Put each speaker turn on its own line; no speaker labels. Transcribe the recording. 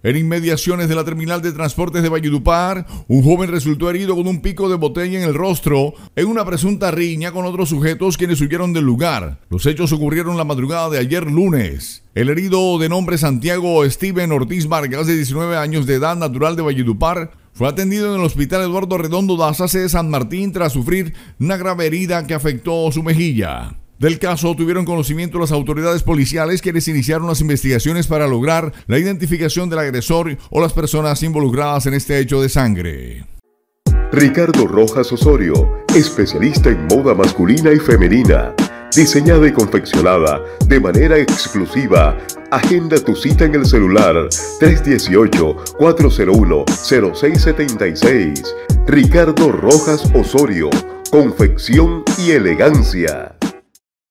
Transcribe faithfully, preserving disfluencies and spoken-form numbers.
En inmediaciones de la terminal de transportes de Valledupar, un joven resultó herido con un pico de botella en el rostro en una presunta riña con otros sujetos quienes huyeron del lugar. Los hechos ocurrieron la madrugada de ayer lunes. El herido, de nombre Santiago Steven Ortiz Vargas, de diecinueve años de edad, natural de Valledupar, fue atendido en el Hospital Eduardo Redondo Daza de San Martín tras sufrir una grave herida que afectó su mejilla. Del caso tuvieron conocimiento las autoridades policiales, quienes iniciaron las investigaciones para lograr la identificación del agresor o las personas involucradas en este hecho de sangre.
Ricardo Rojas Osorio, especialista en moda masculina y femenina, diseñada y confeccionada de manera exclusiva. Agenda tu cita en el celular tres uno ocho, cuatro cero uno, cero seis siete seis. Ricardo Rojas Osorio, confección y elegancia.